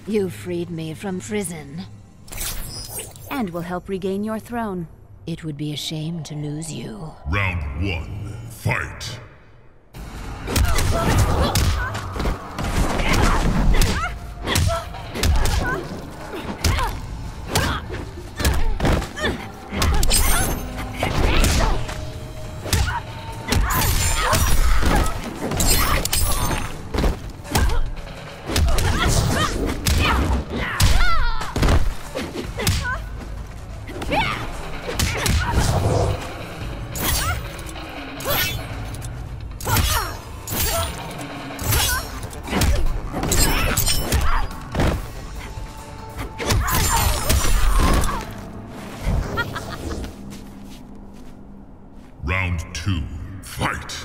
You freed me from prison. And will help regain your throne. It would be a shame to lose you. Round 1, fight! Round 2, fight!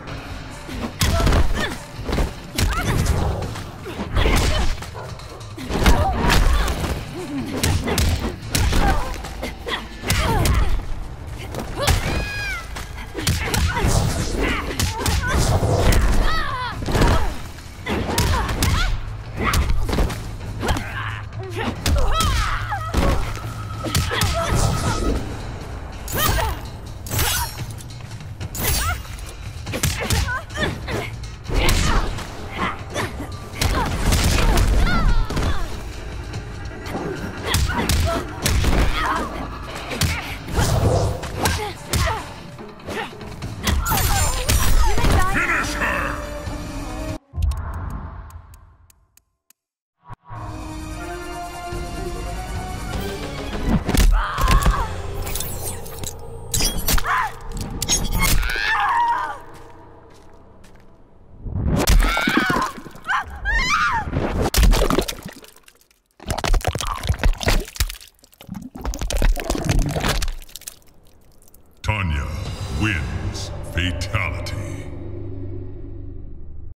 Tanya wins fatality.